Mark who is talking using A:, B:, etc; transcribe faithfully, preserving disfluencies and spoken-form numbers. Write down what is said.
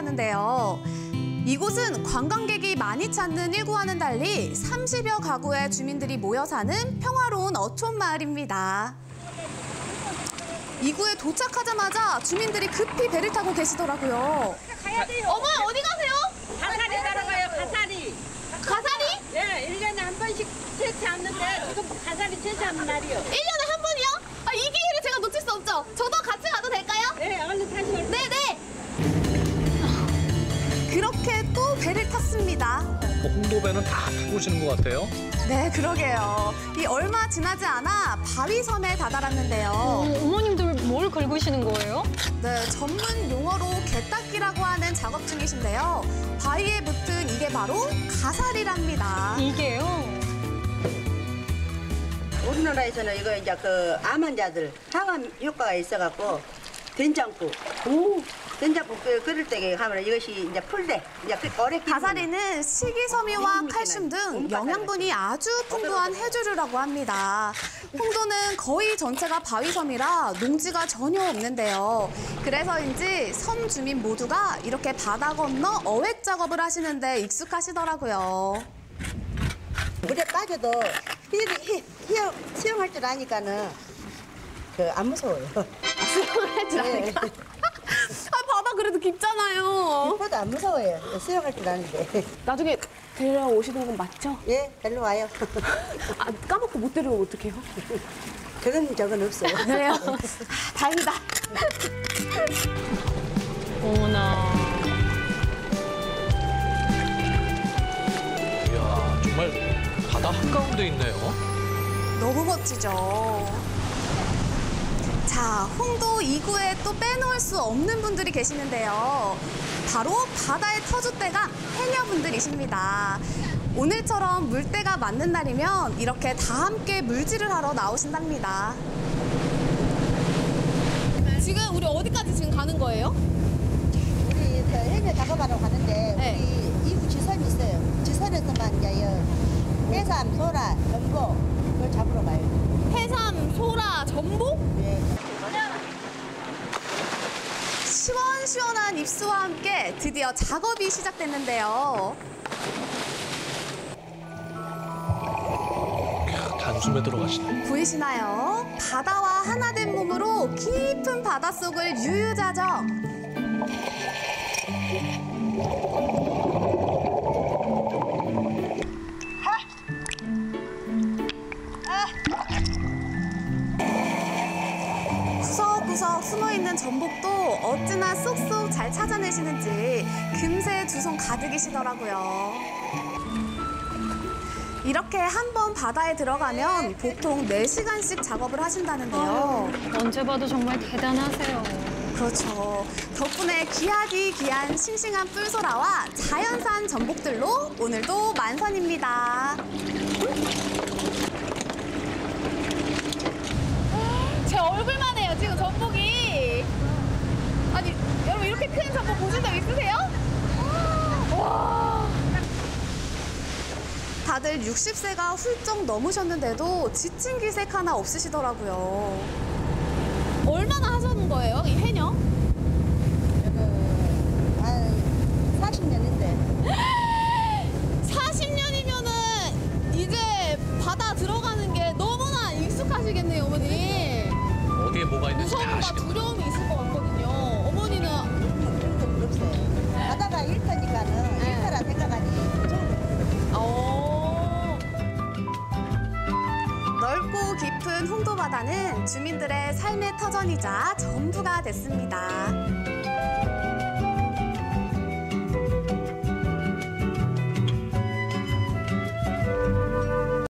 A: 하는데요. 이곳은 관광객이 많이 찾는 일구와는 달리 삼십여 가구의 주민들이 모여 사는 평화로운 어촌 마을입니다. 이구에 도착하자마자 주민들이 급히 배를 타고 계시더라고요.
B: 가야 돼요.
A: 어머, 어디 가세요?
B: 가사리 따라가요, 가사리.
A: 가사리?
B: 네, 일 년에 한 번씩 채취하는데 지금 가사리 채취하는 날이요.
A: 일 년에 한 번이요? 아, 이 기회를 제가 놓칠 수 없죠. 저도 같이 가도 될까요?
B: 네, 얼른 타시오.
A: 네네. 그렇게 또 배를 탔습니다.
C: 뭐 홍도배는 다 타고 오시는 것 같아요.
A: 네, 그러게요. 이 얼마 지나지 않아 바위섬에 다다랐는데요.
D: 어, 어머님들 뭘 긁으시는 거예요?
A: 네, 전문 용어로 개닦기라고 하는 작업 중이신데요. 바위에 붙은 이게 바로 가사리랍니다.
D: 이게요?
E: 우리나라에서는 이거 이제 그 암 환자들 항암 효과가 있어갖고 된장국. 오. 된장국 끓- 끓일 때 하면 이것이 이제 풀대. 이제 그 오래 끼면
A: 가사리는 식이섬유와 칼슘 등 영양분이 아주 풍부한 해조류라고 합니다. 홍도는 거의 전체가 바위섬이라 농지가 전혀 없는데요. 그래서인지 섬 주민 모두가 이렇게 바다 건너 어획 작업을 하시는데 익숙하시더라고요.
E: 물에 빠져도 히, 히, 히, 수영할 줄 아니까는 그 안 무서워요.
A: 수영할 줄 아니까? 아, 바다 그래도 깊잖아요.
E: 보다 안 무서워요. 수영할 줄 아는데.
A: 나중에 데려오시는 건 맞죠?
E: 예, 별로 와요.
A: 아, 까먹고 못 데려오면 어떡해요?
E: 그런 적은 없어요.
A: 그래요? 아, 다행이다.
D: 어머나.
C: 이야, 정말 바다 한가운데 있네요.
A: 너무 멋지죠? 자, 홍도 이구에 또 빼놓을 수 없는 분들이 계시는데요. 바로 바다의 터줏대감 해녀분들이십니다. 오늘처럼 물때가 맞는 날이면 이렇게 다 함께 물질을 하러 나오신답니다. 지금 우리 어디까지 지금 가는 거예요?
E: 우리 그 해녀 작업하러 가는데
A: 네.
E: 우리 이구 지선이 있어요. 지선에서만 이제 여 해삼, 소라, 전복 그걸 잡으러 가요.
A: 해삼, 소라, 전복?
E: 네.
A: 시원시원한 입수와 함께 드디어 작업이 시작됐는데요.
C: 단숨에 들어가시네.
A: 보이시나요? 바다와 하나 된 몸으로 깊은 바닷속을 유유자적. 구석구석 숨어있는 전복도 어찌나 쏙쏙 잘 찾아내시는지 금세 두 손 가득이시더라고요. 이렇게 한 번 바다에 들어가면 보통 네 시간씩 작업을 하신다는데요.
D: 언제 봐도 정말 대단하세요.
A: 그렇죠. 덕분에 귀하디 귀한 싱싱한 뿔소라와 자연산 전복들로 오늘도 만선입니다. 제 얼굴만 해요, 지금 전복이. 아니, 여러분 이렇게 큰 전복 보신 적 있으세요? 와. 다들 육십 세가 훌쩍 넘으셨는데도 지친 기색 하나 없으시더라고요. 얼마나 하셨는 거예요, 이 해녀?
E: 한 사십 년인데.
A: 사십 년이면은 이제 바다 들어가는 게 너무나 익숙하시겠네요, 어머니.
C: 어디에 뭐가 있는지 다
A: 무서움과
C: 아시겠다.
A: 두려움이 있을 것 같거든요. 어머니는
E: 그런 건 별로 없어요. 바다가 일터니까는
A: 네.
E: 일터라 생각하니 좋은
A: 어... 넓고 깊은 홍도 바다는 주민들의 삶의 터전이자 전부가 됐습니다.